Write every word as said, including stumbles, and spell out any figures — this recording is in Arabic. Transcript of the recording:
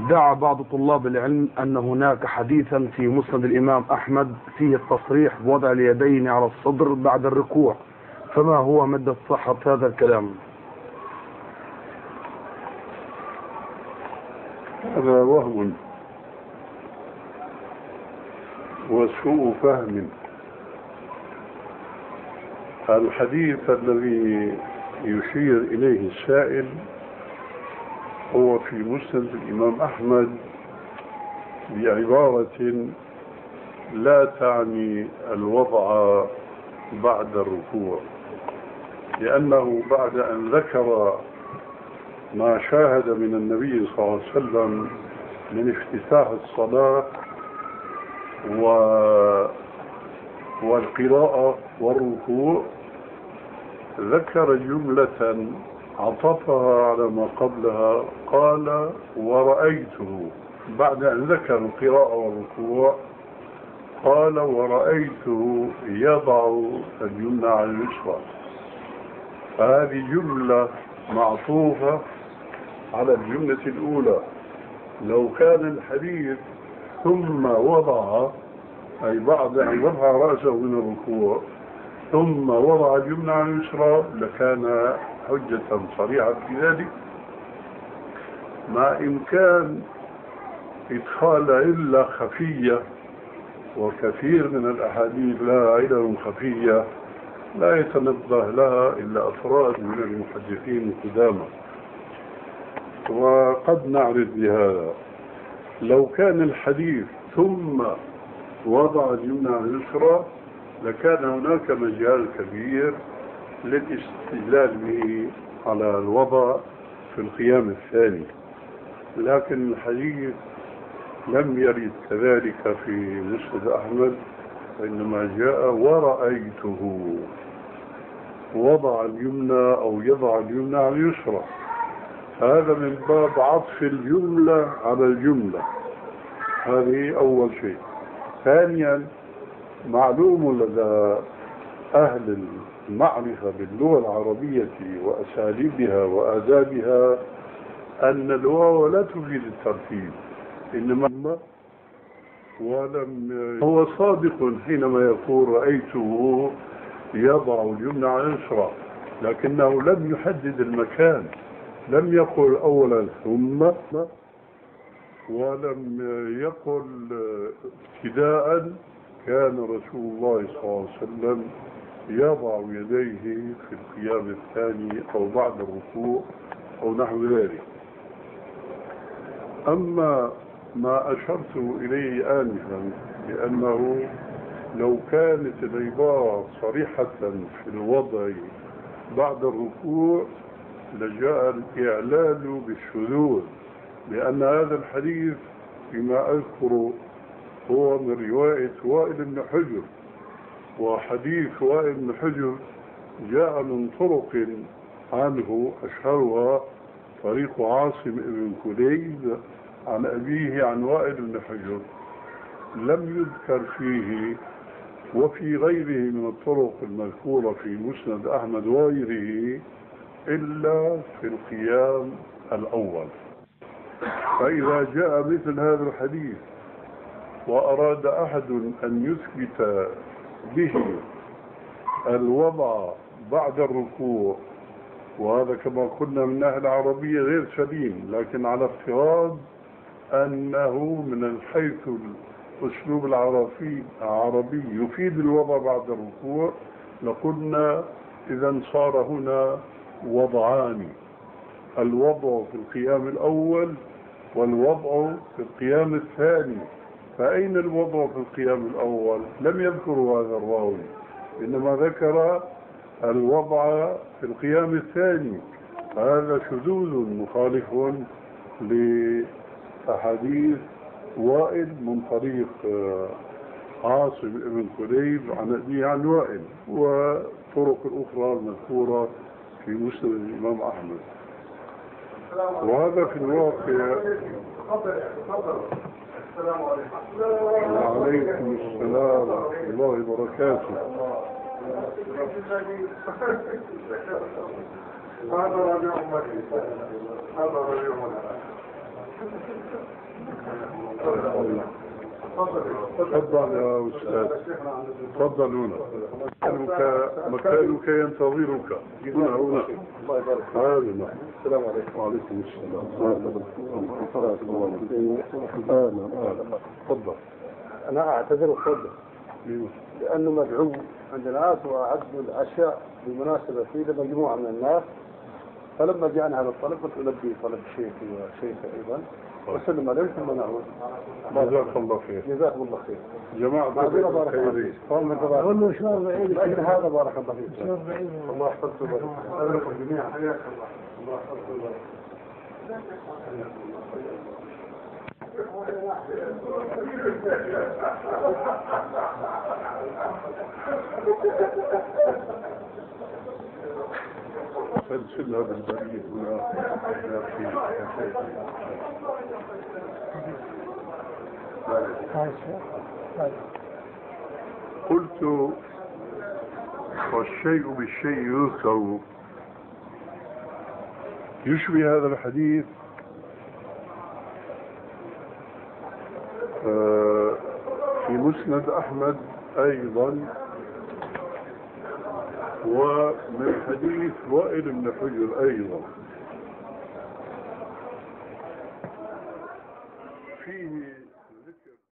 ادعى بعض طلاب العلم أن هناك حديثا في مسند الإمام أحمد فيه التصريح بوضع اليدين على الصدر بعد الركوع، فما هو مدى صحة هذا الكلام؟ هذا وهم وسوء فهم. الحديث الذي يشير إليه السائل هو في مسند الإمام أحمد بعبارة لا تعني الوضع بعد الركوع، لأنه بعد أن ذكر ما شاهد من النبي صلى الله عليه وسلم من افتتاح الصلاة و... والقراءة والركوع، ذكر جملة عطفها على ما قبلها، قال ورأيته. بعد أن ذكر القراءة والركوع قال ورأيته يضع اليمنى على اليسرى. فهذه جملة معطوفة على الجملة الأولى. لو كان الحديث ثم وضع، أي بعد أن رفع رأسه من الركوع ثم وضع اليمنى على اليسرى، لكان حجة صريحة في ذلك، مع إمكان إدخال علة خفية، وكثير من الأحاديث لها علل خفية لا يتنبه لها إلا أفراد من المحدثين القدامى، وقد نعرف بهذا. لو كان الحديث ثم وضع اليمنى على اليسرى لكان هناك مجال كبير للاستدلال به على الوضع في القيام الثاني، لكن الحديث لم يرد كذلك في مسند أحمد، وإنما جاء ورأيته وضع اليمنى أو يضع اليمنى على اليسرى. هذا من باب عطف الجملة على الجملة. هذه أول شيء. ثانيا، معلوم لدى أهل المعرفة باللغة العربية وأساليبها وآدابها أن الواو لا تفيد الترتيب، إنما ولم هو صادق حينما يقول رأيته يضع اليمنى على اليسرى، لكنه لم يحدد المكان، لم يقل أولا ثم، ولم يقل ابتداء كان رسول الله صلى الله عليه وسلم يضع يديه في القيام الثاني أو بعد الركوع أو نحو ذلك. أما ما أشرت إليه آنفا بأنه لو كانت العبارة صريحة في الوضع بعد الركوع لجاء الإعلان بالشذوذ، لأن هذا الحديث فيما أذكر هو من رواية وائل بن حجر، وحديث وائل بن حجر جاء من طرق عنه، أشهرها طريق عاصم بن كليب عن أبيه عن وائل بن حجر، لم يذكر فيه وفي غيره من الطرق المذكورة في مسند أحمد وغيره إلا في القيام الأول. فإذا جاء مثل هذا الحديث وأراد أحد أن يثبت به الوضع بعد الركوع، وهذا كما قلنا من الناحية العربية غير سليم، لكن على افتراض أنه من حيث الأسلوب العربي العربي يفيد الوضع بعد الركوع، لقلنا إذا صار هنا وضعان، الوضع في القيام الأول والوضع في القيام الثاني. فأين الوضع في القيام الأول؟ لم يذكروا هذا الراوي، إنما ذكر الوضع في القيام الثاني. هذا شذوذ مخالف لأحاديث وائل من طريق عاصم بن كليب عن أبيه عن وائل، وطرق الأخرى المذكورة في مسند الإمام أحمد. وهذا في الواقع. وعليكم السلام ورحمة الله وبركاته. هذا ربيع أمتي، هذا ربيع أمتي. تفضل يا أستاذ، تفضل هنا. مكانك مكانك ينتظرك هنا هنا. هنا. السلام عليكم. وعليكم السلام. تفضل. أنا أعتذر وأفضل لأنه مدعو عند الناس وأعدوا العشاء بالمناسبة في مجموعة من الناس، فلما جاءنا هذا الطلب قلت ألبي طلب الشيخ والشيخ أيضا وسلم عليهم ثم نعود. جزاك الله خير. جزاكم الله خير. جماعة معذرة بارك الله فيك. أقول له شلون بعيد لكن هذا بارك الله فيك. شلون بعيد الله يحفظك ويبارك فيكم جميعا. حياك الله. الله يحفظك ويبارك سلسلها بالبريد هنا. قلت والشيء بالشيء يذكر، يشبه هذا الحديث في مسند أحمد أيضا، ومن حديث وائل بن حجر أيضا فيه